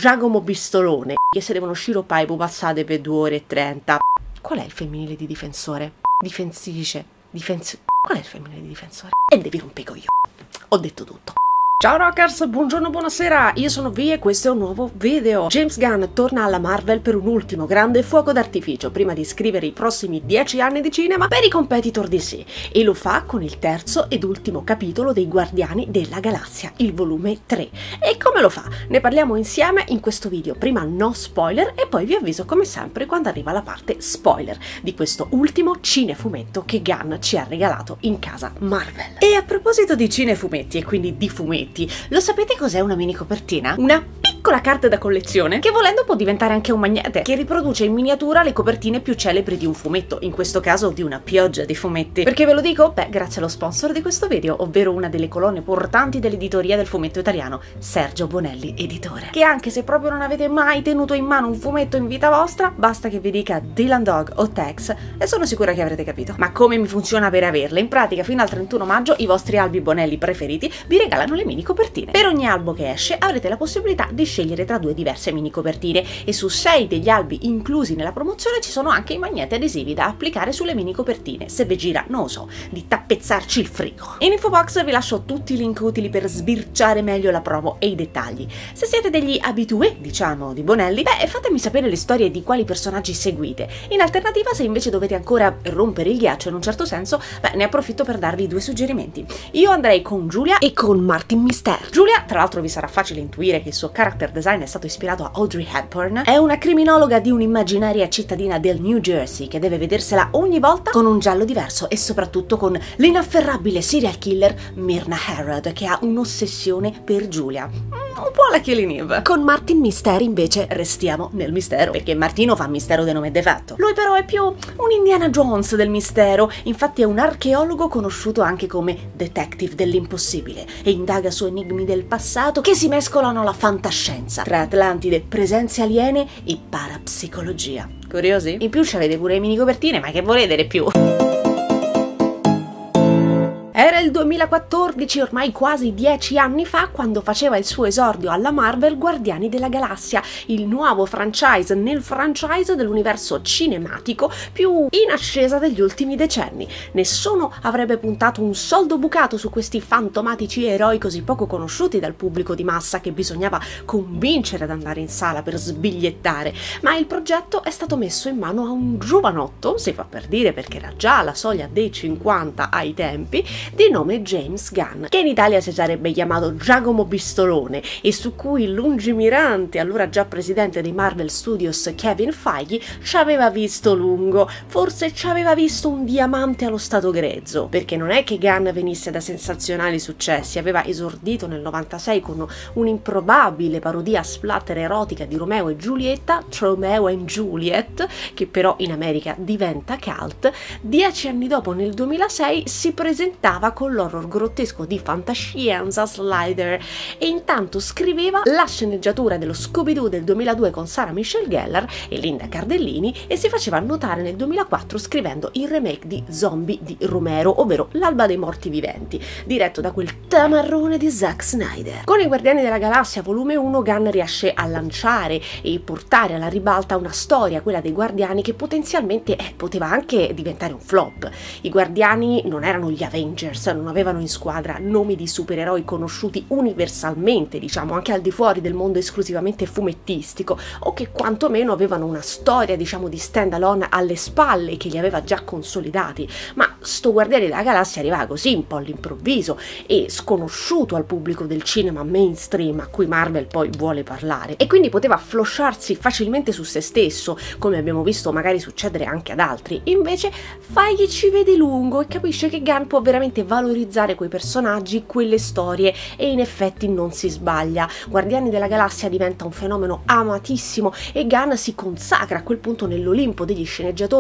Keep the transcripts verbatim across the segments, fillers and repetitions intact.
Giacomo Pistolone, che se devono sciroppare i pupazzate per due ore e trenta. Qual è il femminile di difensore? Difensice, difens... Qual è il femminile di difensore? E devi rompere io. Ho detto tutto. Ciao rockers, buongiorno, buonasera, io sono Vi e questo è un nuovo video. James Gunn torna alla Marvel per un ultimo grande fuoco d'artificio prima di scrivere i prossimi dieci anni di cinema per i competitor D C, e lo fa con il terzo ed ultimo capitolo dei Guardiani della Galassia, il volume tre. E come lo fa? Ne parliamo insieme in questo video, prima no spoiler e poi vi avviso come sempre quando arriva la parte spoiler di questo ultimo cinefumetto che Gunn ci ha regalato in casa Marvel. E a proposito di cinefumetti e quindi di fumetti, lo sapete cos'è una mini copertina? Una piccola carta da collezione che volendo può diventare anche un magnete che riproduce in miniatura le copertine più celebri di un fumetto, in questo caso di una pioggia di fumetti. Perché ve lo dico? Beh, grazie allo sponsor di questo video, ovvero una delle colonne portanti dell'editoria del fumetto italiano, Sergio Bonelli Editore, che anche se proprio non avete mai tenuto in mano un fumetto in vita vostra, basta che vi dica Dylan Dog o Tex e sono sicura che avrete capito. Ma come mi funziona per averle? In pratica fino al trentuno maggio i vostri albi Bonelli preferiti vi regalano le mini copertine. Per ogni albo che esce avrete la possibilità di scegliere tra due diverse mini copertine e su sei degli albi inclusi nella promozione ci sono anche i magneti adesivi da applicare sulle mini copertine, se vi gira, non lo so, di tappezzarci il frigo. In info box vi lascio tutti i link utili per sbirciare meglio la promo e i dettagli. Se siete degli abitué, diciamo, di Bonelli, beh, fatemi sapere le storie di quali personaggi seguite. In alternativa, se invece dovete ancora rompere il ghiaccio in un certo senso, beh, ne approfitto per darvi due suggerimenti. Io andrei con Giulia e con Martin Mister. Giulia, tra l'altro vi sarà facile intuire che il suo character design è stato ispirato a Audrey Hepburn, è una criminologa di un'immaginaria cittadina del New Jersey che deve vedersela ogni volta con un giallo diverso e soprattutto con l'inafferrabile serial killer Myrna Harrod che ha un'ossessione per Giulia. Un po' la Killing Eve. Con Martin Mister invece restiamo nel mistero, perché Martino fa mistero di nome e de fatto. Lui però è più un Indiana Jones del mistero, infatti è un archeologo conosciuto anche come detective dell'impossibile e indaga su enigmi del passato che si mescolano alla fantascienza, tra Atlantide, presenze aliene e parapsicologia. Curiosi? In più c'avete pure le mini copertine, ma che volete di più? Era il duemilaquattordici, ormai quasi dieci anni fa, quando faceva il suo esordio alla Marvel Guardiani della Galassia, il nuovo franchise nel franchise dell'universo cinematico più in ascesa degli ultimi decenni. Nessuno avrebbe puntato un soldo bucato su questi fantomatici eroi così poco conosciuti dal pubblico di massa che bisognava convincere ad andare in sala per sbigliettare, ma il progetto è stato messo in mano a un giovanotto, si fa per dire perché era già alla soglia dei cinquanta ai tempi, di nome James Gunn, che in Italia si sarebbe chiamato Giacomo Pistolone e su cui il lungimirante, allora già presidente dei Marvel Studios Kevin Feige, ci aveva visto lungo, forse ci aveva visto un diamante allo stato grezzo, perché non è che Gunn venisse da sensazionali successi, aveva esordito nel novantasei con un'improbabile parodia splatter erotica di Romeo e Giulietta, Romeo and Juliet, che però in America diventa cult. Dieci anni dopo, nel duemilasei, si presentava con l'horror grottesco di fantascienza Slider e intanto scriveva la sceneggiatura dello Scooby-Doo del duemiladue con Sarah Michelle Gellar e Linda Cardellini e si faceva notare nel duemilaquattro scrivendo il remake di Zombie di Romero, ovvero L'alba dei morti viventi, diretto da quel tamarrone di Zack Snyder. Con i Guardiani della Galassia volume uno Gunn riesce a lanciare e portare alla ribalta una storia, quella dei Guardiani, che potenzialmente eh, poteva anche diventare un flop. I Guardiani non erano gli Avengers, non avevano in squadra nomi di supereroi conosciuti universalmente, diciamo anche al di fuori del mondo esclusivamente fumettistico, o che quantomeno avevano una storia, diciamo, di stand alone alle spalle che li aveva già consolidati, ma sto Guardiani della Galassia arrivava così un po' all'improvviso e sconosciuto al pubblico del cinema mainstream a cui Marvel poi vuole parlare, e quindi poteva flosciarsi facilmente su se stesso, come abbiamo visto magari succedere anche ad altri. Invece Feige ci vede lungo e capisce che Gunn può veramente valorizzare quei personaggi, quelle storie, e in effetti non si sbaglia. Guardiani della Galassia diventa un fenomeno amatissimo e Gunn si consacra a quel punto nell'Olimpo degli sceneggiatori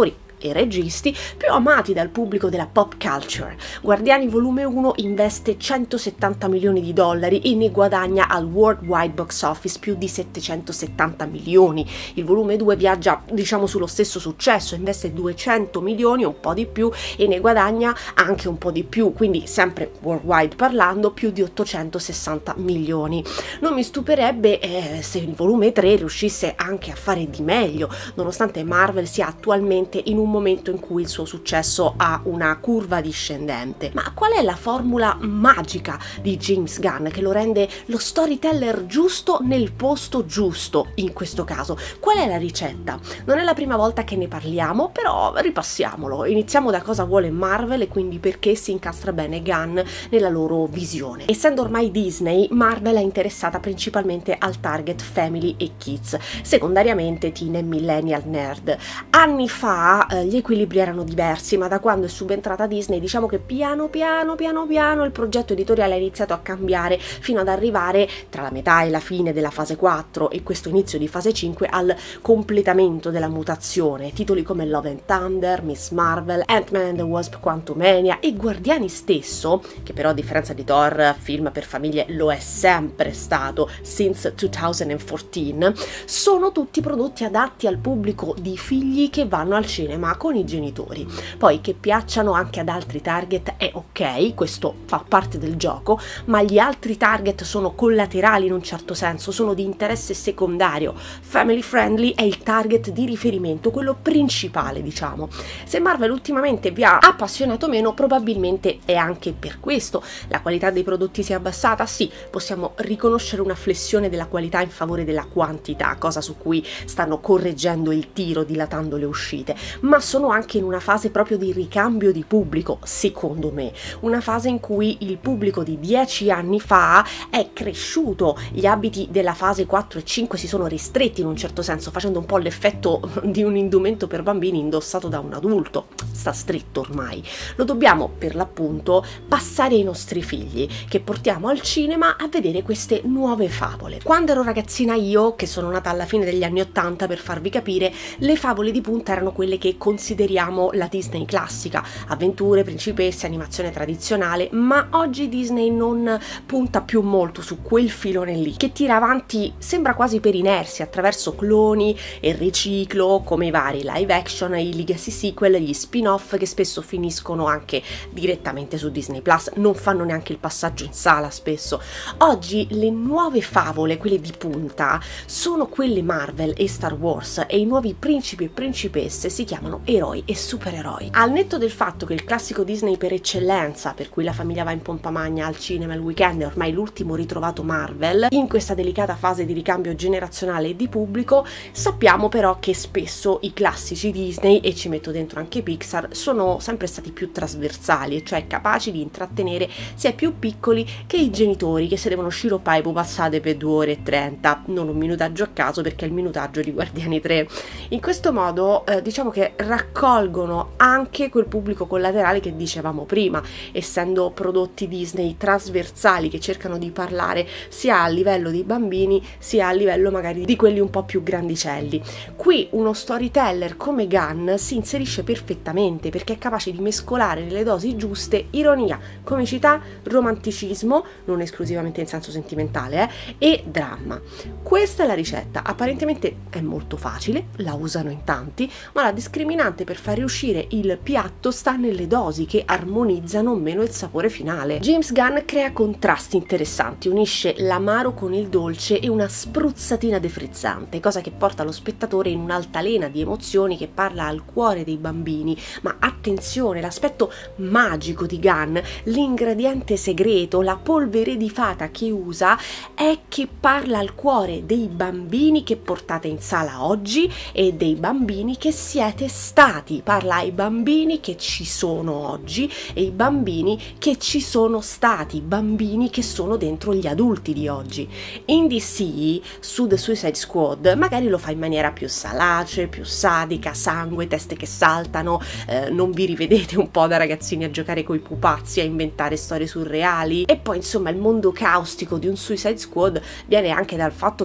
e registi più amati dal pubblico della pop culture. Guardiani volume uno investe centosettanta milioni di dollari e ne guadagna al worldwide box office più di settecentosettanta milioni. Il volume due viaggia diciamo sullo stesso successo, investe duecento milioni, un po' di più, e ne guadagna anche un po' di più, quindi sempre worldwide parlando più di ottocentosessanta milioni. Non mi stupirebbe eh, se il volume tre riuscisse anche a fare di meglio, nonostante Marvel sia attualmente in un momento in cui il suo successo ha una curva discendente. Ma qual è la formula magica di James Gunn che lo rende lo storyteller giusto nel posto giusto in questo caso? Qual è la ricetta? Non è la prima volta che ne parliamo, però ripassiamolo. Iniziamo da cosa vuole Marvel e quindi perché si incastra bene Gunn nella loro visione. Essendo ormai Disney, Marvel è interessata principalmente al target family e kids, secondariamente teen e millennial nerd. Anni fa eh, gli equilibri erano diversi, ma da quando è subentrata Disney diciamo che piano piano piano piano il progetto editoriale ha iniziato a cambiare fino ad arrivare tra la metà e la fine della fase quattro e questo inizio di fase cinque al completamento della mutazione. Titoli come Love and Thunder, Miss Marvel, Ant-Man and the Wasp, Quantumania e Guardiani stesso, che però a differenza di Thor, film per famiglie, lo è sempre stato since duemilaquattordici, sono tutti prodotti adatti al pubblico di figli che vanno al cinema con i genitori. Poi che piacciono anche ad altri target è ok, questo fa parte del gioco, ma gli altri target sono collaterali in un certo senso, sono di interesse secondario. Family friendly è il target di riferimento, quello principale diciamo. Se Marvel ultimamente vi ha appassionato meno, probabilmente è anche per questo. La qualità dei prodotti si è abbassata? Sì, possiamo riconoscere una flessione della qualità in favore della quantità, cosa su cui stanno correggendo il tiro, dilatando le uscite, ma sono anche in una fase proprio di ricambio di pubblico, secondo me, una fase in cui il pubblico di dieci anni fa è cresciuto, gli abiti della fase quattro e cinque si sono ristretti in un certo senso, facendo un po' l'effetto di un indumento per bambini indossato da un adulto. Sta stretto ormai, lo dobbiamo per l'appunto passare ai nostri figli, che portiamo al cinema a vedere queste nuove favole. Quando ero ragazzina io, che sono nata alla fine degli anni ottanta, per farvi capire, le favole di punta erano quelle che consideriamo la Disney classica, avventure, principesse, animazione tradizionale, ma oggi Disney non punta più molto su quel filone lì, che tira avanti, sembra quasi per inerzia, attraverso cloni e riciclo, come i vari live action, i legacy sequel, gli spin-off che spesso finiscono anche direttamente su Disney Plus, non fanno neanche il passaggio in sala spesso. Oggi le nuove favole, quelle di punta, sono quelle Marvel e Star Wars, e i nuovi principi e principesse si chiamano eroi e supereroi. Al netto del fatto che il classico Disney per eccellenza, per cui la famiglia va in pompa magna al cinema il weekend, è ormai l'ultimo ritrovato Marvel, in questa delicata fase di ricambio generazionale e di pubblico, sappiamo però che spesso i classici Disney, e ci metto dentro anche Pixar, sono sempre stati più trasversali, cioè capaci di intrattenere sia i più piccoli che i genitori, che se devono sciroppare i pupazzate per due ore e trenta, non un minutaggio a caso perché è il minutaggio di Guardiani tre. In questo modo eh, diciamo che raccolgono anche quel pubblico collaterale che dicevamo prima, essendo prodotti Disney trasversali che cercano di parlare sia a livello di bambini sia a livello magari di quelli un po' più grandicelli. Qui uno storyteller come Gunn si inserisce perfettamente perché è capace di mescolare nelle dosi giuste ironia, comicità, romanticismo, non esclusivamente in senso sentimentale, eh, e dramma. Questa è la ricetta, apparentemente è molto facile, la usano in tanti, ma la discriminante per far riuscire il piatto sta nelle dosi che armonizzano meno il sapore finale. James Gunn crea contrasti interessanti, unisce l'amaro con il dolce e una spruzzatina defrizzante, cosa che porta lo spettatore in un'altalena di emozioni che parla al cuore dei bambini. Ma attenzione, l'aspetto magico di Gunn, l'ingrediente segreto, la polvere di fata che usa, è che parla al cuore dei bambini che portate in sala oggi e dei bambini che siete stati, parla ai bambini che ci sono oggi e i bambini che ci sono stati, bambini che sono dentro gli adulti di oggi. In D C, su The Suicide Squad, magari lo fa in maniera più salace, più sadica, sangue, teste che saltano, eh, non vi rivedete un po' da ragazzini a giocare coi pupazzi, a inventare storie surreali. E poi insomma il mondo caustico di un Suicide Squad viene anche dal fatto che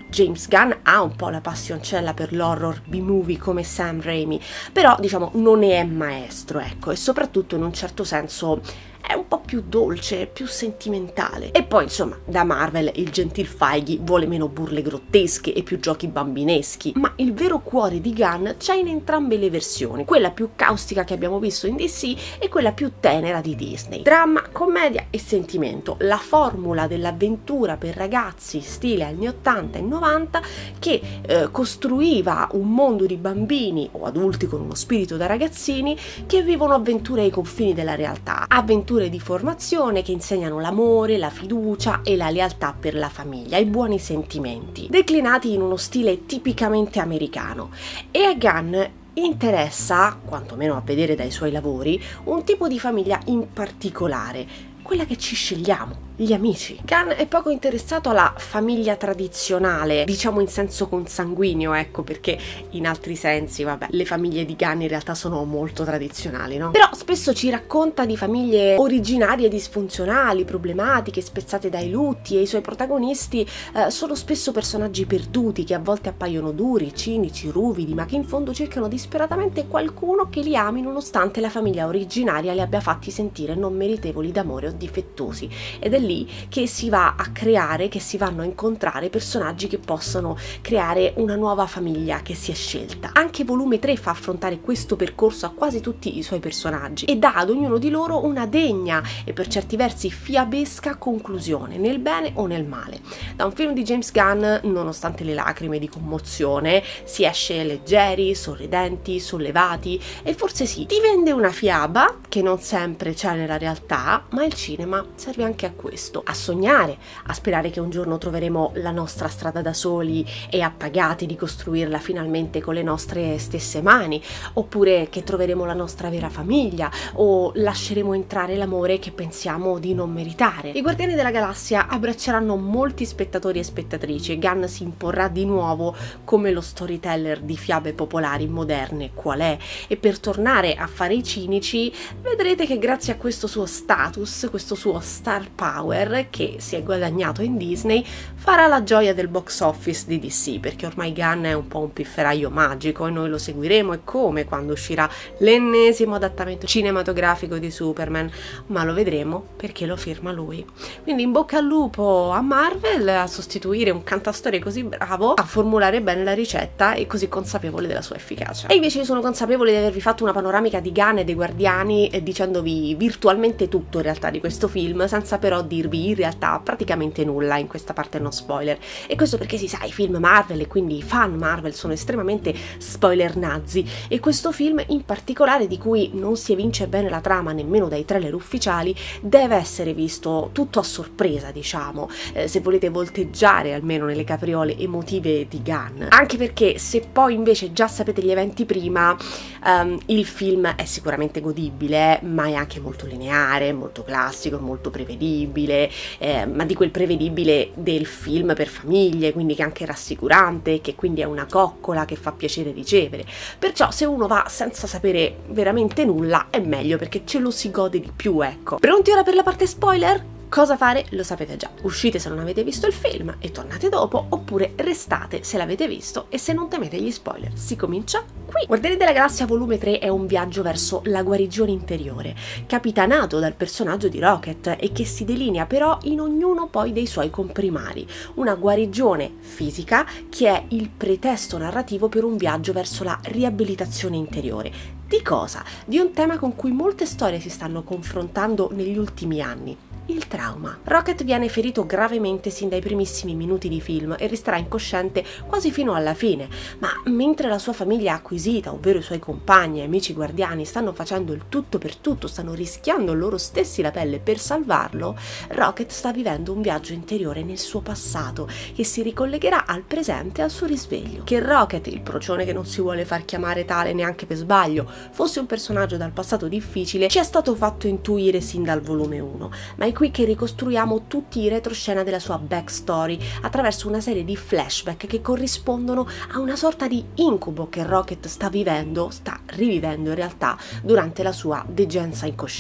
James Gunn ha un po' la passioncella per l'horror B-movie come Sam Raimi, però diciamo non ne è maestro, ecco, e soprattutto in un certo senso è un po' più dolce, più sentimentale. E poi insomma da Marvel il gentil Feige vuole meno burle grottesche e più giochi bambineschi, ma il vero cuore di Gunn c'è in entrambe le versioni, quella più caustica che abbiamo visto in D C e quella più tenera di Disney. Dramma, commedia e sentimento, la formula dell'avventura per ragazzi stile anni ottanta e novanta che eh, costruiva un mondo di bambini o adulti con uno spirito da ragazzini che vivono avventure ai confini della realtà, avventure di formazione che insegnano l'amore, la fiducia e la lealtà per la famiglia, i buoni sentimenti, declinati in uno stile tipicamente americano. E a Gunn interessa, quantomeno a vedere dai suoi lavori, un tipo di famiglia in particolare, quella che ci scegliamo, gli amici. Gunn è poco interessato alla famiglia tradizionale, diciamo in senso consanguineo, ecco, perché in altri sensi, vabbè, le famiglie di Gunn in realtà sono molto tradizionali, no? Però spesso ci racconta di famiglie originarie disfunzionali, problematiche, spezzate dai lutti, e i suoi protagonisti eh, sono spesso personaggi perduti che a volte appaiono duri, cinici, ruvidi, ma che in fondo cercano disperatamente qualcuno che li ami nonostante la famiglia originaria li abbia fatti sentire non meritevoli d'amore o difettosi. Ed è lì che si va a creare, che si vanno a incontrare personaggi che possono creare una nuova famiglia che si è scelta. Anche volume tre fa affrontare questo percorso a quasi tutti i suoi personaggi e dà ad ognuno di loro una degna e per certi versi fiabesca conclusione, nel bene o nel male. Da un film di James Gunn, nonostante le lacrime di commozione, si esce leggeri, sorridenti, sollevati e forse sì, ti vende una fiaba che non sempre c'è nella realtà, ma il cinema serve anche a questo, a sognare, a sperare che un giorno troveremo la nostra strada da soli e appagati di costruirla finalmente con le nostre stesse mani, oppure che troveremo la nostra vera famiglia o lasceremo entrare l'amore che pensiamo di non meritare. I Guardiani della Galassia abbracceranno molti spettatori e spettatrici e Gunn si imporrà di nuovo come lo storyteller di fiabe popolari moderne qual è, e per tornare a fare i cinici vedrete che grazie a questo suo status, questo suo star power che si è guadagnato in Disney, farà la gioia del box office di D C, perché ormai Gunn è un po' un pifferaio magico e noi lo seguiremo, e come quando uscirà l'ennesimo adattamento cinematografico di Superman, ma lo vedremo perché lo firma lui. Quindi in bocca al lupo a Marvel a sostituire un cantastorie così bravo a formulare bene la ricetta e così consapevole della sua efficacia. E invece io sono consapevole di avervi fatto una panoramica di Gunn e dei Guardiani eh, dicendovi virtualmente tutto in realtà di questo film, senza però dirvi in realtà praticamente nulla in questa parte non spoiler. E questo perché si sa, i film Marvel e quindi i fan Marvel sono estremamente spoiler nazi, e questo film in particolare, di cui non si evince bene la trama nemmeno dai trailer ufficiali, deve essere visto tutto a sorpresa, diciamo, eh, se volete volteggiare almeno nelle capriole emotive di Gunn. Anche perché se poi invece già sapete gli eventi prima, um, il film è sicuramente godibile, ma è anche molto lineare, molto classico, molto prevedibile, eh, ma di quel prevedibile del film per famiglie, quindi che è anche rassicurante, che quindi è una coccola che fa piacere ricevere. Perciò se uno va senza sapere veramente nulla è meglio, perché ce lo si gode di più, ecco. Pronti ora per la parte spoiler? Cosa fare? Lo sapete già. Uscite se non avete visto il film e tornate dopo, oppure restate se l'avete visto e se non temete gli spoiler. Si comincia qui! Guardiani della Galassia volume tre è un viaggio verso la guarigione interiore, capitanato dal personaggio di Rocket e che si delinea però in ognuno poi dei suoi comprimari. Una guarigione fisica che è il pretesto narrativo per un viaggio verso la riabilitazione interiore. Di cosa? Di un tema con cui molte storie si stanno confrontando negli ultimi anni: il trauma. Rocket viene ferito gravemente sin dai primissimi minuti di film e resterà incosciente quasi fino alla fine, ma mentre la sua famiglia acquisita, ovvero i suoi compagni e amici guardiani, stanno facendo il tutto per tutto, stanno rischiando loro stessi la pelle per salvarlo, Rocket sta vivendo un viaggio interiore nel suo passato che si ricollegherà al presente e al suo risveglio. Che Rocket, il procione che non si vuole far chiamare tale neanche per sbaglio, fosse un personaggio dal passato difficile ci è stato fatto intuire sin dal volume uno, ma è qui che ricostruiamo tutti i retroscena della sua backstory attraverso una serie di flashback che corrispondono a una sorta di incubo che Rocket sta vivendo, sta rivivendo in realtà durante la sua degenza incosciente.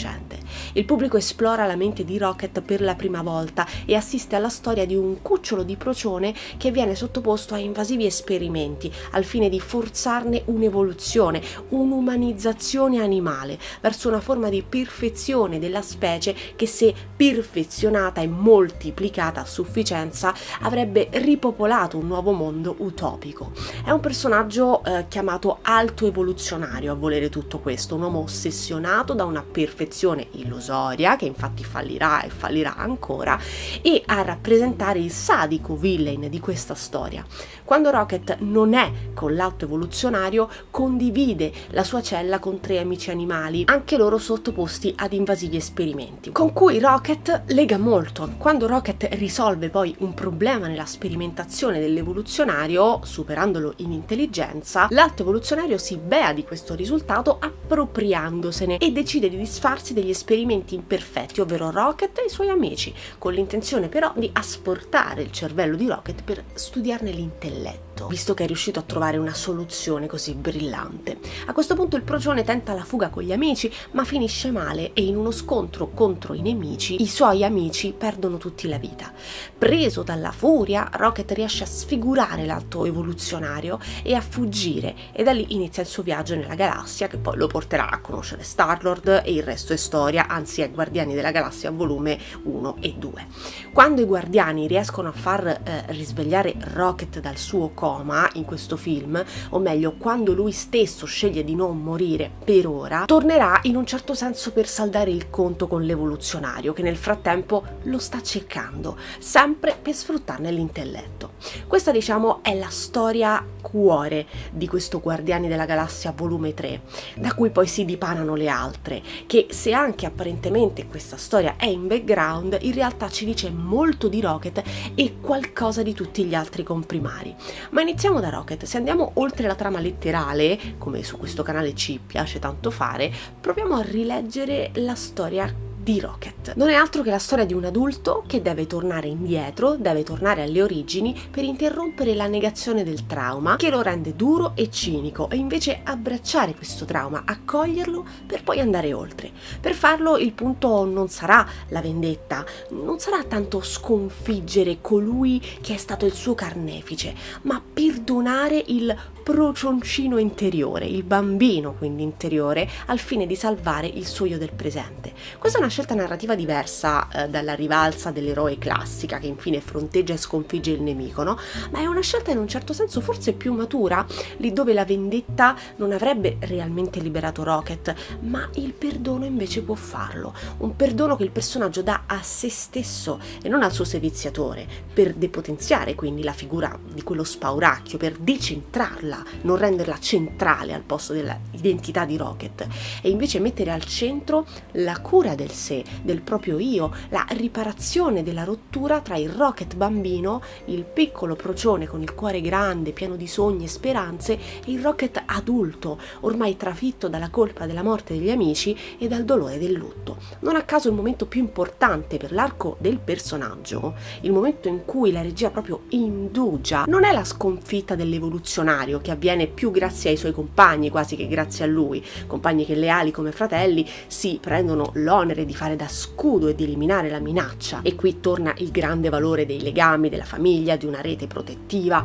Il pubblico esplora la mente di Rocket per la prima volta e assiste alla storia di un cucciolo di procione che viene sottoposto a invasivi esperimenti al fine di forzarne un'evoluzione, un'umanizzazione animale verso una forma di perfezione della specie che, se perfezionata e moltiplicata a sufficienza, avrebbe ripopolato un nuovo mondo utopico. È un personaggio eh, chiamato alto evoluzionario a volere tutto questo, un uomo ossessionato da una perfezione illusoria, che infatti fallirà e fallirà ancora, e a rappresentare il sadico villain di questa storia. Quando Rocket non è con l'alto evoluzionario, condivide la sua cella con tre amici animali, anche loro sottoposti ad invasivi esperimenti, con cui Rocket lega molto. Quando Rocket risolve poi un problema nella sperimentazione dell'evoluzionario, superandolo in intelligenza, l'alto evoluzionario si bea di questo risultato appropriandosene e decide di disfarsi degli esperimenti imperfetti, ovvero Rocket e i suoi amici, con l'intenzione però di asportare il cervello di Rocket per studiarne l'intelletto, visto che è riuscito a trovare una soluzione così brillante. A questo punto il procione tenta la fuga con gli amici, ma finisce male e in uno scontro contro i nemici i suoi amici perdono tutti la vita. Preso dalla furia, Rocket riesce a sfigurare l'alto evoluzionario e a fuggire, e da lì inizia il suo viaggio nella galassia, che poi lo porterà a conoscere Star-Lord, e il resto è storia, anzi è Guardiani della Galassia volume uno e due. Quando i Guardiani riescono a far eh, risvegliare Rocket dal suo coma in questo film, o meglio quando lui stesso sceglie di non morire per ora, tornerà in un certo senso per saldare il conto con l'evoluzionario, che nel frattempo lo sta cercando, sempre per sfruttarne l'intelletto. Questa, diciamo, è la storia cuore di questo Guardiani della Galassia volume tre, da cui poi si dipanano le altre, che, se anche apparentemente questa storia è in background, in realtà ci dice molto di Rocket e qualcosa di tutti gli altri comprimari. Ma iniziamo da Rocket. Se andiamo oltre la trama letterale, come su questo canale ci piace tanto fare, proviamo a rileggere la storia di Rocket. Non è altro che la storia di un adulto che deve tornare indietro, deve tornare alle origini per interrompere la negazione del trauma che lo rende duro e cinico, e invece abbracciare questo trauma, accoglierlo per poi andare oltre. Per farlo il punto non sarà la vendetta, non sarà tanto sconfiggere colui che è stato il suo carnefice, ma perdonare il procioncino interiore, il bambino quindi interiore, al fine di salvare il suo io del presente. Questa è una scelta narrativa diversa eh, dalla rivalsa dell'eroe classica che infine fronteggia e sconfigge il nemico, no? Ma è una scelta in un certo senso forse più matura, lì dove la vendetta non avrebbe realmente liberato Rocket, ma il perdono invece può farlo. Un perdono che il personaggio dà a se stesso e non al suo seviziatore, per depotenziare quindi la figura di quello spauracchio, per decentrarla, non renderla centrale al posto dell'identità di Rocket, e invece mettere al centro la cura del sé, del proprio io, la riparazione della rottura tra il Rocket bambino, il piccolo procione con il cuore grande, pieno di sogni e speranze, e il Rocket adulto, ormai trafitto dalla colpa della morte degli amici e dal dolore del lutto. Non a caso il momento più importante per l'arco del personaggio, il momento in cui la regia proprio indugia, non è la sconfitta dell'evoluzionario, che avviene più grazie ai suoi compagni quasi che grazie a lui, compagni che, leali come fratelli, si prendono l'onere di fare da scudo e di eliminare la minaccia, e qui torna il grande valore dei legami, della famiglia, di una rete protettiva.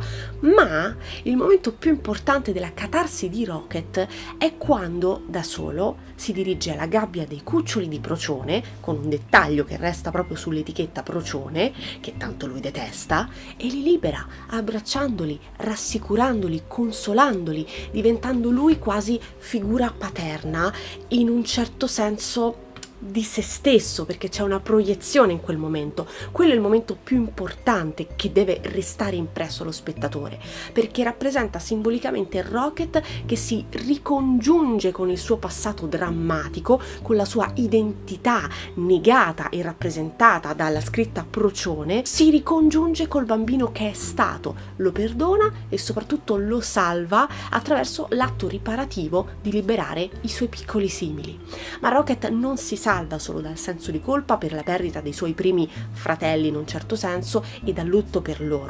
Ma il momento più importante della catarsi di Rocket è quando da solo si dirige alla gabbia dei cuccioli di procione, con un dettaglio che resta proprio sull'etichetta procione, che tanto lui detesta, e li libera, abbracciandoli, rassicurandoli, consolandoli, diventando lui quasi figura paterna, in un certo senso di se stesso, perché c'è una proiezione in quel momento. Quello è il momento più importante che deve restare impresso allo spettatore, perché rappresenta simbolicamente Rocket che si ricongiunge con il suo passato drammatico, con la sua identità negata e rappresentata dalla scritta procione, si ricongiunge col bambino che è stato, lo perdona e soprattutto lo salva attraverso l'atto riparativo di liberare i suoi piccoli simili. Ma Rocket non si salva solo dal senso di colpa per la perdita dei suoi primi fratelli in un certo senso e dal lutto per loro.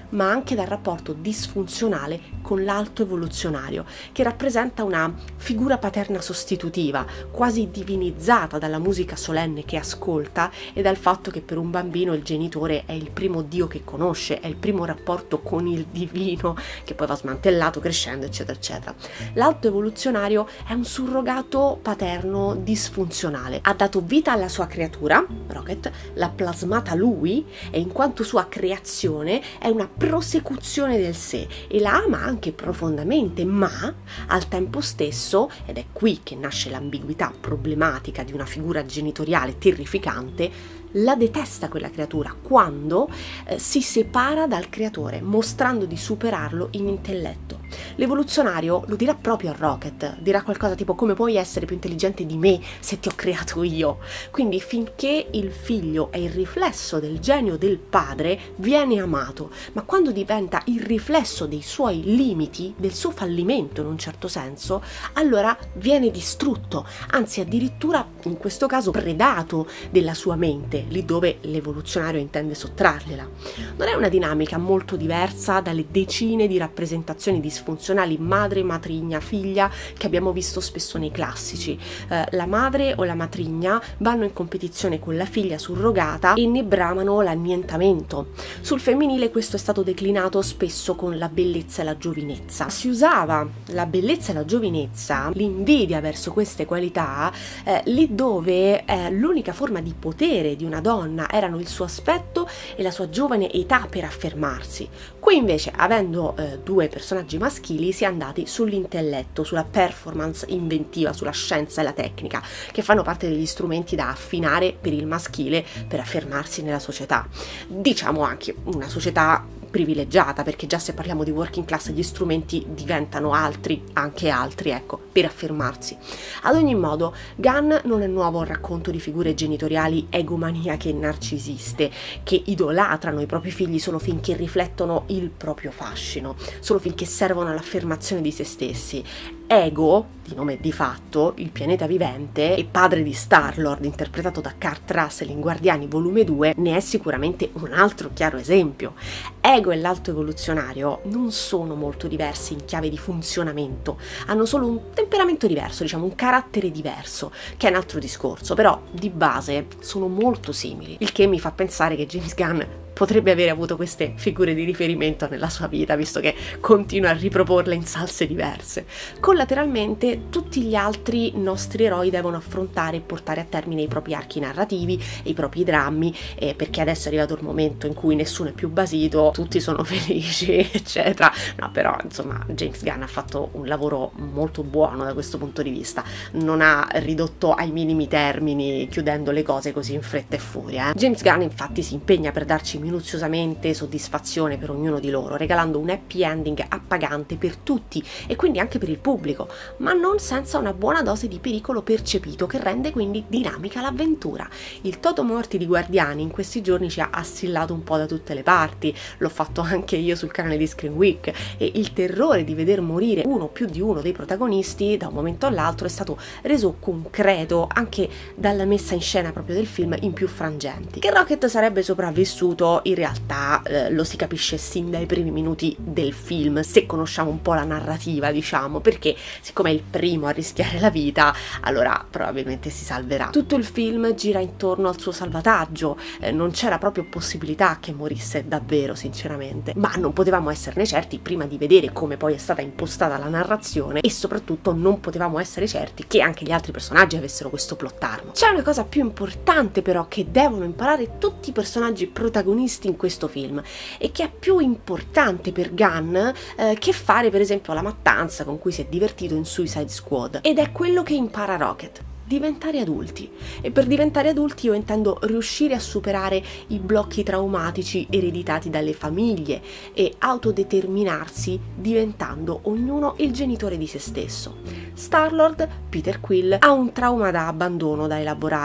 ma anche dal rapporto disfunzionale con l'alto evoluzionario, che rappresenta una figura paterna sostitutiva, quasi divinizzata dalla musica solenne che ascolta e dal fatto che per un bambino il genitore è il primo Dio che conosce, è il primo rapporto con il divino che poi va smantellato crescendo, eccetera eccetera. L'alto evoluzionario è un surrogato paterno disfunzionale, ha dato vita alla sua creatura, Rocket, l'ha plasmata lui e in quanto sua creazione è una prosecuzione del sé e la ama anche profondamente, ma al tempo stesso, ed è qui che nasce l'ambiguità problematica di una figura genitoriale terrificante, la detesta quella creatura quando eh, si separa dal creatore, mostrando di superarlo in intelletto. L'evoluzionario lo dirà proprio a Rocket, dirà qualcosa tipo: come puoi essere più intelligente di me se ti ho creato io? Quindi finché il figlio è il riflesso del genio del padre viene amato, ma quando diventa il riflesso dei suoi limiti, del suo fallimento in un certo senso, allora viene distrutto, anzi addirittura in questo caso predato della sua mente, lì dove l'evoluzionario intende sottrargliela. Non è una dinamica molto diversa dalle decine di rappresentazioni disfunzionali madre, matrigna, figlia che abbiamo visto spesso nei classici. Eh, la madre o la matrigna vanno in competizione con la figlia surrogata e ne bramano l'annientamento. Sul femminile questo è stato declinato spesso con la bellezza e la giovinezza. Si usava la bellezza e la giovinezza, l'invidia verso queste qualità, eh, lì dove eh, l'unica forma di potere di una donna erano il suo aspetto e la sua giovane età per affermarsi. Qui invece, avendo eh, due personaggi maschili, si è andati sull'intelletto, sulla performance inventiva, sulla scienza e la tecnica, che fanno parte degli strumenti da affinare per il maschile per affermarsi nella società. Diciamo anche una società privilegiata, perché già se parliamo di working class gli strumenti diventano altri, anche altri, ecco, per affermarsi. Ad ogni modo, Gunn non è nuovo al racconto di figure genitoriali egomaniache e narcisiste che idolatrano i propri figli solo finché riflettono il proprio fascino, solo finché servono all'affermazione di se stessi. Ego, di nome di fatto, il pianeta vivente e padre di Star-Lord, interpretato da Kurt Russell in Guardiani volume due, ne è sicuramente un altro chiaro esempio. Ego e l'alto evoluzionario non sono molto diversi in chiave di funzionamento, hanno solo un temperamento diverso, diciamo un carattere diverso, che è un altro discorso, però di base sono molto simili, il che mi fa pensare che James Gunn potrebbe avere avuto queste figure di riferimento nella sua vita, visto che continua a riproporle in salse diverse. Collateralmente, tutti gli altri nostri eroi devono affrontare e portare a termine i propri archi narrativi e i propri drammi, eh, perché adesso è arrivato il momento in cui nessuno è più basito, tutti sono felici, eccetera. No, però, insomma, James Gunn ha fatto un lavoro molto buono da questo punto di vista. Non ha ridotto ai minimi termini, chiudendo le cose così in fretta e furia. Eh. James Gunn, infatti, si impegna per darci minuziosamente soddisfazione per ognuno di loro, regalando un happy ending appagante per tutti e quindi anche per il pubblico, ma non senza una buona dose di pericolo percepito che rende quindi dinamica l'avventura. Il toto morti di Guardiani in questi giorni ci ha assillato un po' da tutte le parti, l'ho fatto anche io sul canale di Screen Week, e il terrore di veder morire uno o più di uno dei protagonisti da un momento all'altro è stato reso concreto anche dalla messa in scena proprio del film in più frangenti. Che Rocket sarebbe sopravvissuto in realtà eh, lo si capisce sin dai primi minuti del film, se conosciamo un po' la narrativa, diciamo, perché siccome è il primo a rischiare la vita, allora probabilmente si salverà. Tutto il film gira intorno al suo salvataggio, eh, non c'era proprio possibilità che morisse davvero, sinceramente, ma non potevamo esserne certi prima di vedere come poi è stata impostata la narrazione, e soprattutto non potevamo essere certi che anche gli altri personaggi avessero questo plot armor. C'è una cosa più importante però che devono imparare tutti i personaggi protagonisti in questo film, e che è più importante per Gunn eh, che fare per esempio la mattanza con cui si è divertito in Suicide Squad, ed è quello che impara Rocket: diventare adulti. E per diventare adulti io intendo riuscire a superare i blocchi traumatici ereditati dalle famiglie e autodeterminarsi diventando ognuno il genitore di se stesso. Star-Lord, Peter Quill, ha un trauma da abbandono da elaborare.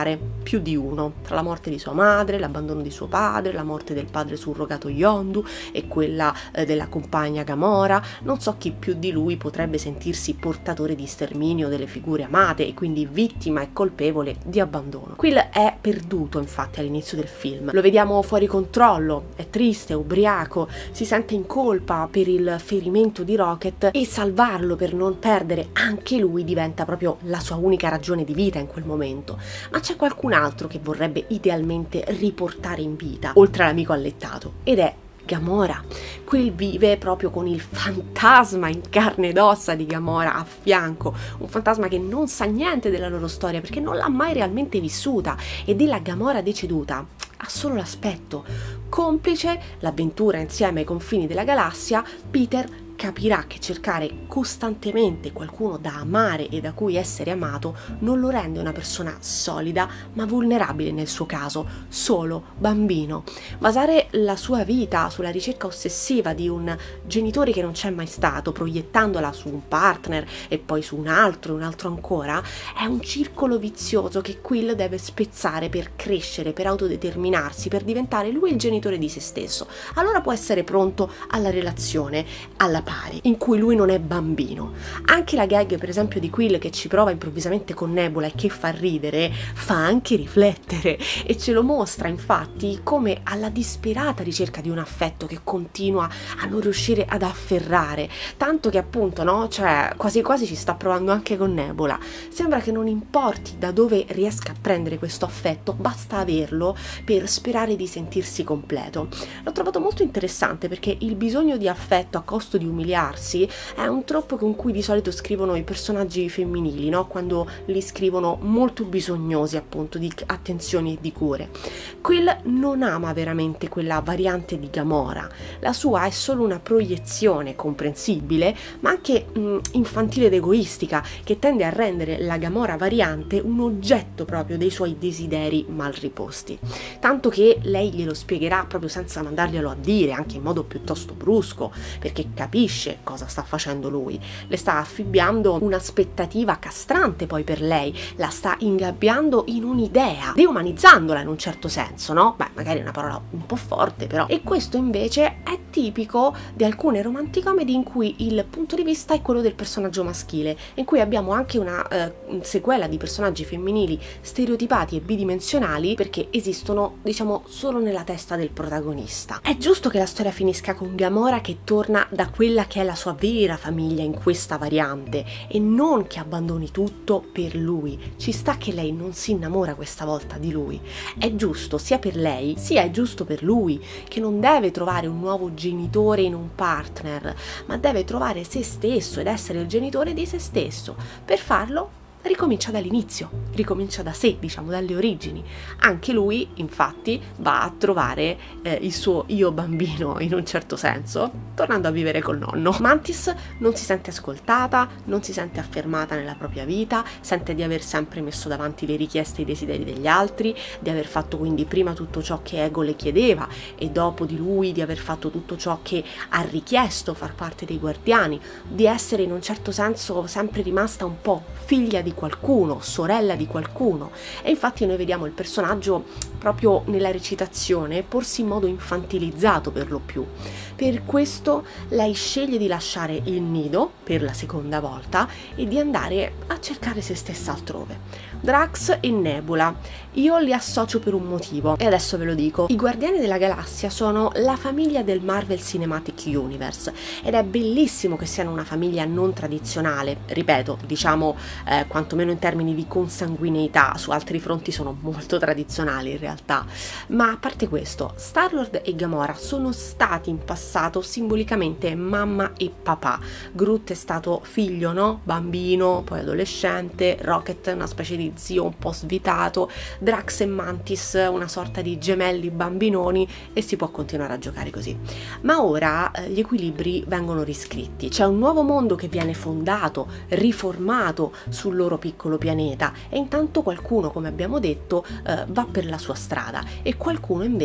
più di uno, tra la morte di sua madre, l'abbandono di suo padre, la morte del padre surrogato Yondu e quella eh, della compagna Gamora. Non so chi più di lui potrebbe sentirsi portatore di sterminio delle figure amate e quindi vittima e colpevole di abbandono. Quill è perduto infatti all'inizio del film, lo vediamo fuori controllo, è triste, è ubriaco, si sente in colpa per il ferimento di Rocket e salvarlo per non perdere anche lui diventa proprio la sua unica ragione di vita in quel momento. Ma c'è qualcun altro che vorrebbe idealmente riportare in vita, oltre all'amico allettato, ed è Gamora. Quill vive proprio con il fantasma in carne ed ossa di Gamora a fianco, un fantasma che non sa niente della loro storia perché non l'ha mai realmente vissuta, e della Gamora deceduta ha solo l'aspetto. Complice l'avventura insieme ai confini della galassia, Peter capirà che cercare costantemente qualcuno da amare e da cui essere amato non lo rende una persona solida ma vulnerabile, nel suo caso solo bambino. Basare la sua vita sulla ricerca ossessiva di un genitore che non c'è mai stato, proiettandola su un partner e poi su un altro e un altro ancora, è un circolo vizioso che Quill deve spezzare per crescere, per autodeterminarsi, per diventare lui il genitore di se stesso. Allora può essere pronto alla relazione, alla pari, in cui lui non è bambino. Anche la gag per esempio di Quill che ci prova improvvisamente con Nebula e che fa ridere, fa anche riflettere e ce lo mostra infatti come alla disperata ricerca di un affetto che continua a non riuscire ad afferrare, tanto che appunto no, cioè quasi quasi ci sta provando anche con Nebula. Sembra che non importi da dove riesca a prendere questo affetto, basta averlo per sperare di sentirsi completo. L'ho trovato molto interessante perché il bisogno di affetto a costo di umiliarsi è un troppo con cui di solito scrivono i personaggi femminili, no? Quando li scrivono molto bisognosi appunto di attenzioni e di cure. Quill non ama veramente quella variante di Gamora, la sua è solo una proiezione comprensibile ma anche mh, infantile ed egoistica, che tende a rendere la Gamora variante un oggetto proprio dei suoi desideri mal riposti, tanto che lei glielo spiegherà proprio senza mandarglielo a dire, anche in modo piuttosto brusco, perché capisce cosa sta facendo lui, le sta affibbiando un'aspettativa castrante poi per lei, la sta ingabbiando in un'idea, deumanizzandola in un certo senso, no? Beh, magari è una parola un po' forte però, e questo invece è tipico di alcune romanticomedy in cui il punto di vista è quello del personaggio maschile, in cui abbiamo anche una eh, sequela di personaggi femminili stereotipati e bidimensionali perché esistono, diciamo, solo nella testa del protagonista. È giusto che la storia finisca con Gamora che torna da quella che è la sua vera famiglia in questa variante e non che abbandoni tutto per lui. Ci sta che lei non si innamora questa volta di lui. È giusto sia per lei sia è giusto per lui, che non deve trovare un nuovo genitore in un partner, ma deve trovare se stesso ed essere il genitore di se stesso. Per farlo ricomincia dall'inizio, ricomincia da sé, diciamo dalle origini. Anche lui infatti va a trovare eh, il suo io bambino in un certo senso, tornando a vivere col nonno. Mantis non si sente ascoltata, non si sente affermata nella propria vita, sente di aver sempre messo davanti le richieste e i desideri degli altri, di aver fatto quindi prima tutto ciò che Ego le chiedeva e dopo di lui di aver fatto tutto ciò che ha richiesto far parte dei Guardiani, di essere in un certo senso sempre rimasta un po' figlia di qualcuno, sorella di qualcuno. E infatti noi vediamo il personaggio proprio nella recitazione porsi in modo infantilizzato per lo più. Per questo lei sceglie di lasciare il nido per la seconda volta e di andare a cercare se stessa altrove. Drax e Nebula, io li associo per un motivo e adesso ve lo dico. I Guardiani della Galassia sono la famiglia del Marvel Cinematic Universe ed è bellissimo che siano una famiglia non tradizionale, ripeto, diciamo eh, quantomeno in termini di consanguineità, su altri fronti sono molto tradizionali in realtà. Ma a parte questo, Star-Lord e Gamora sono stati in passato simbolicamente mamma e papà. Groot è stato figlio, no? Bambino, poi adolescente, Rocket è una specie di zio un po' svitato, Drax e Mantis una sorta di gemelli bambinoni e si può continuare a giocare così. Ma ora eh, gli equilibri vengono riscritti, c'è un nuovo mondo che viene fondato, riformato sul loro piccolo pianeta e intanto qualcuno, come abbiamo detto, eh, va per la sua strada e qualcuno invece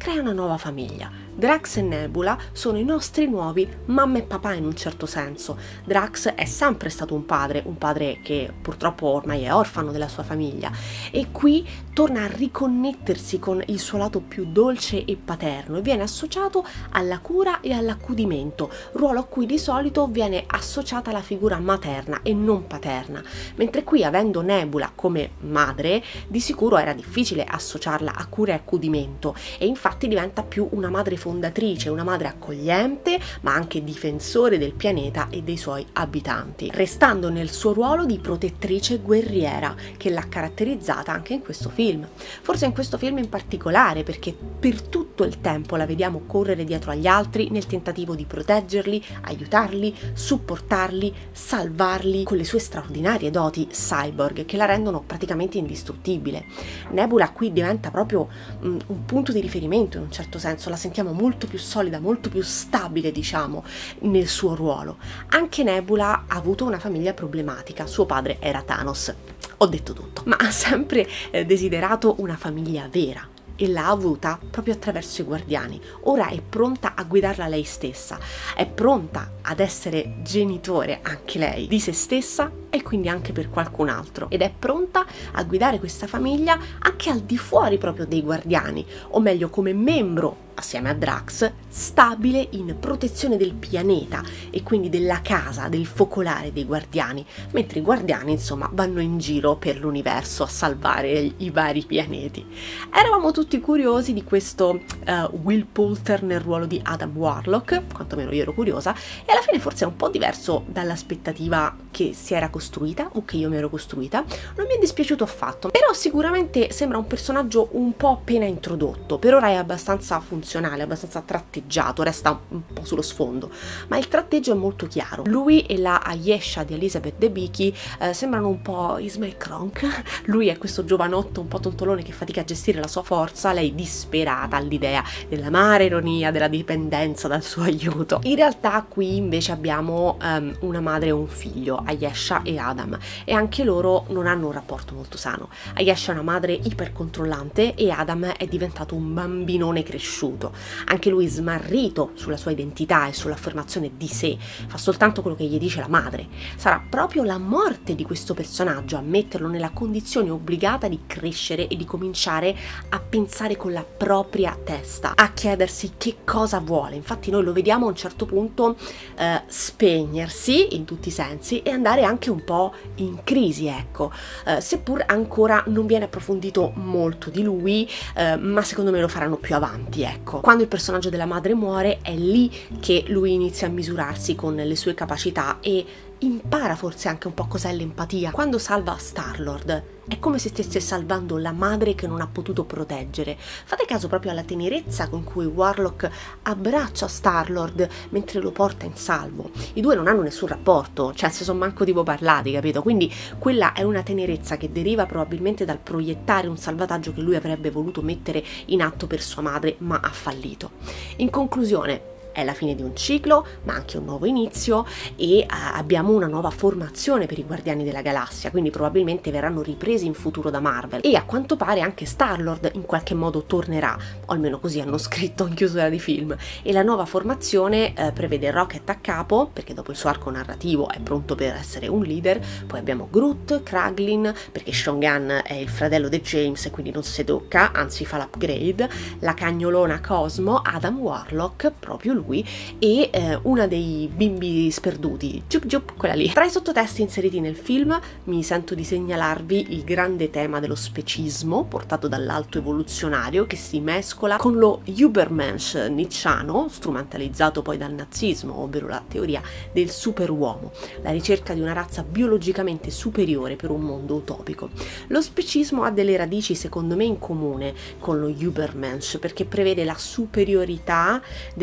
crea una nuova famiglia. Drax e Nebula sono i nostri nuovi mamma e papà in un certo senso. Drax è sempre stato un padre, un padre che purtroppo ormai è orfano della sua famiglia, e qui torna a riconnettersi con il suo lato più dolce e paterno e viene associato alla cura e all'accudimento, ruolo a cui di solito viene associata la figura materna e non paterna, mentre qui, avendo Nebula come madre, di sicuro era difficile associarla a cura e accudimento, e infatti diventa più una madre fondatrice, una madre accogliente ma anche difensore del pianeta e dei suoi abitanti, restando nel suo ruolo di protettrice guerriera che l'ha caratterizzata anche in questo film. Forse in questo film in particolare, perché per tutto il tempo la vediamo correre dietro agli altri nel tentativo di proteggerli, aiutarli, supportarli, salvarli con le sue straordinarie doti cyborg che la rendono praticamente indistruttibile. Nebula qui diventa proprio um, un punto di riferimento in un certo senso, la sentiamo molto più solida, molto più stabile, diciamo, nel suo ruolo. Anche Nebula ha avuto una famiglia problematica, suo padre era Thanos. Ho detto tutto, ma ha sempre eh, desiderato una famiglia vera e l'ha avuta proprio attraverso i Guardiani. Ora è pronta a guidarla lei stessa, è pronta ad essere genitore anche lei di se stessa e quindi anche per qualcun altro, ed è pronta a guidare questa famiglia anche al di fuori proprio dei Guardiani, o meglio come membro assieme a Drax stabile in protezione del pianeta e quindi della casa, del focolare dei Guardiani, mentre i Guardiani insomma vanno in giro per l'universo a salvare i vari pianeti. Eravamo tutti curiosi di questo uh, Will Poulter nel ruolo di Adam Warlock, quantomeno io ero curiosa, e alla fine forse è un po' diverso dall'aspettativa che si era costruita o che io mi ero costruita. Non mi è dispiaciuto affatto, però sicuramente sembra un personaggio un po' appena introdotto. Per ora è abbastanza funzionale, abbastanza tratteggiato, resta un po' sullo sfondo, ma il tratteggio è molto chiaro. Lui e la Ayesha di Elizabeth Debicki eh, sembrano un po' Ismail Kronk. Lui è questo giovanotto un po' tontolone che fatica a gestire la sua forza, lei disperata all'idea dell'amara ironia, della dipendenza dal suo aiuto. In realtà qui invece abbiamo um, una madre e un figlio, Ayesha e Adam, e anche loro non hanno un rapporto molto sano. Ayesha è una madre ipercontrollante e Adam è diventato un bambinone cresciuto, anche lui smarrito sulla sua identità e sull'affermazione di sé, fa soltanto quello che gli dice la madre. Sarà proprio la morte di questo personaggio a metterlo nella condizione obbligata di crescere e di cominciare a pensare con la propria testa, a chiedersi che cosa vuole. Infatti noi lo vediamo a un certo punto eh, spegnersi in tutti i sensi e andare anche un po' in crisi, ecco, eh, seppur ancora non viene approfondito molto di lui, eh, ma secondo me lo faranno più avanti, ecco. Quando il personaggio della madre muore è lì che lui inizia a misurarsi con le sue capacità e impara forse anche un po' cos'è l'empatia. Quando salva Star-Lord è come se stesse salvando la madre che non ha potuto proteggere. Fate caso proprio alla tenerezza con cui Warlock abbraccia Star-Lord mentre lo porta in salvo. I due non hanno nessun rapporto, cioè se sono manco tipo parlati, capito? Quindi quella è una tenerezza che deriva probabilmente dal proiettare un salvataggio che lui avrebbe voluto mettere in atto per sua madre, ma ha fallito. In conclusione, è la fine di un ciclo, ma anche un nuovo inizio, e uh, abbiamo una nuova formazione per i Guardiani della Galassia, quindi probabilmente verranno ripresi in futuro da Marvel, e a quanto pare anche Star-Lord in qualche modo tornerà, o almeno così hanno scritto in chiusura di film, e la nuova formazione uh, prevede Rocket a capo, perché dopo il suo arco narrativo è pronto per essere un leader, poi abbiamo Groot, Kraglin, perché Sean Gunn è il fratello di James e quindi non si tocca, anzi fa l'upgrade, la cagnolona Cosmo, Adam Warlock, proprio lui, lui e eh, una dei bimbi sperduti, Jup Jup, quella lì. Tra i sottotesti inseriti nel film mi sento di segnalarvi il grande tema dello specismo portato dall'alto evoluzionario che si mescola con lo Übermensch nicciano, strumentalizzato poi dal nazismo, ovvero la teoria del superuomo, la ricerca di una razza biologicamente superiore per un mondo utopico. Lo specismo ha delle radici secondo me in comune con lo Übermensch, perché prevede la superiorità della specie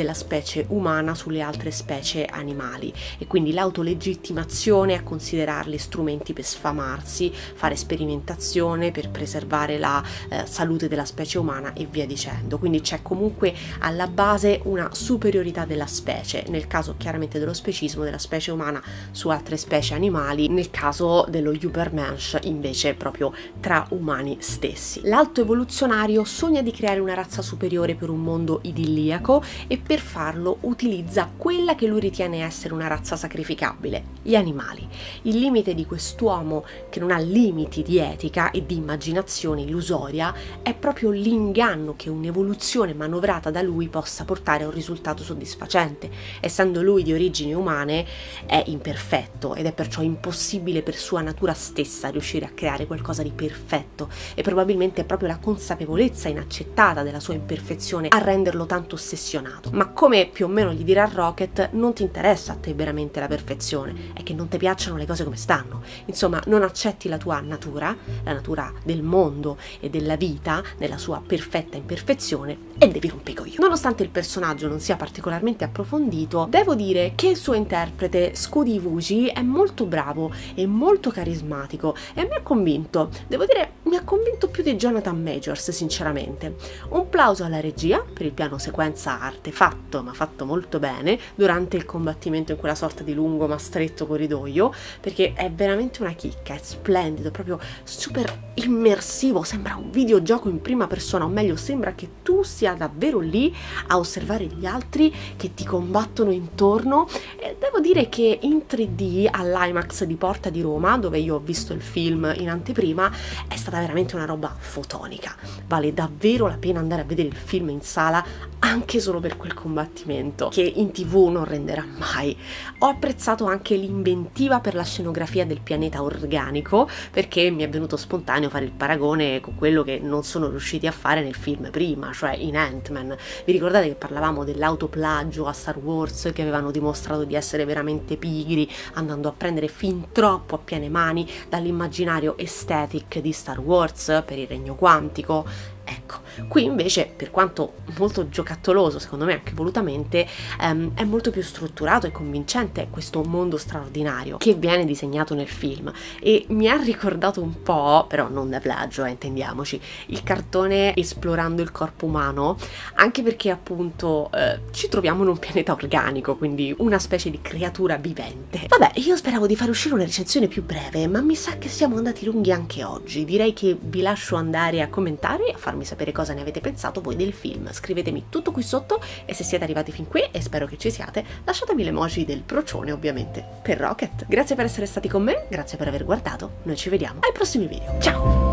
specie umana sulle altre specie animali, e quindi l'autolegittimazione a considerarli strumenti per sfamarsi, fare sperimentazione per preservare la eh, salute della specie umana e via dicendo. Quindi c'è comunque alla base una superiorità della specie, nel caso chiaramente dello specismo della specie umana su altre specie animali, nel caso dello Übermensch invece proprio tra umani stessi. L'alto evoluzionario sogna di creare una razza superiore per un mondo idilliaco e per farlo utilizza quella che lui ritiene essere una razza sacrificabile, gli animali. Il limite di quest'uomo, che non ha limiti di etica e di immaginazione illusoria, è proprio l'inganno che un'evoluzione manovrata da lui possa portare a un risultato soddisfacente. Essendo lui di origini umane, è imperfetto ed è perciò impossibile per sua natura stessa riuscire a creare qualcosa di perfetto, e probabilmente è proprio la consapevolezza inaccettata della sua imperfezione a renderlo tanto ossessionato. Ma come più o meno gli dirà Rocket, non ti interessa a te veramente la perfezione, è che non ti piacciono le cose come stanno. Insomma, non accetti la tua natura, la natura del mondo e della vita nella sua perfetta imperfezione, e devi rompere i coglioni. Nonostante il personaggio non sia particolarmente approfondito, devo dire che il suo interprete Scudi Vucci è molto bravo e molto carismatico e mi ha convinto, devo dire mi ha convinto più di Jonathan Majors sinceramente. Un plauso alla regia per il piano sequenza artefatto ma fatto molto bene durante il combattimento in quella sorta di lungo ma stretto corridoio, perché è veramente una chicca, è splendido, proprio super immersivo, sembra un videogioco in prima persona, o meglio sembra che tu sia davvero lì a osservare gli altri che ti combattono intorno. E devo dire che in tre D all'IMAX di Porta di Roma, dove io ho visto il film in anteprima, è stata veramente una roba fotonica. Vale davvero la pena andare a vedere il film in sala anche solo per quel combattimento, che in tv non renderà mai. Ho apprezzato anche l'inventiva per la scenografia del pianeta organico, perché mi è venuto spontaneo fare il paragone con quello che non sono riusciti a fare nel film prima, cioè in Ant-Man. Vi ricordate che parlavamo dell'autoplagio a Star Wars, che avevano dimostrato di essere veramente pigri, andando a prendere fin troppo a piene mani dall'immaginario aesthetic di Star Wars per il regno quantico? Ecco, qui invece, per quanto molto giocattoloso, secondo me anche volutamente, ehm, è molto più strutturato e convincente questo mondo straordinario che viene disegnato nel film, e mi ha ricordato un po', però non da plagio, eh, intendiamoci, il cartone Esplorando il corpo umano, anche perché appunto eh, ci troviamo in un pianeta organico, quindi una specie di creatura vivente. Vabbè, io speravo di fare uscire una recensione più breve, ma mi sa che siamo andati lunghi anche oggi. Direi che vi lascio andare a commentare e a farmi sapere cosa ne avete pensato voi del film. Scrivetemi tutto qui sotto, e se siete arrivati fin qui, e spero che ci siate, lasciatemi l'emoji del procione ovviamente per Rocket. Grazie per essere stati con me, grazie per aver guardato, noi ci vediamo ai prossimi video, ciao!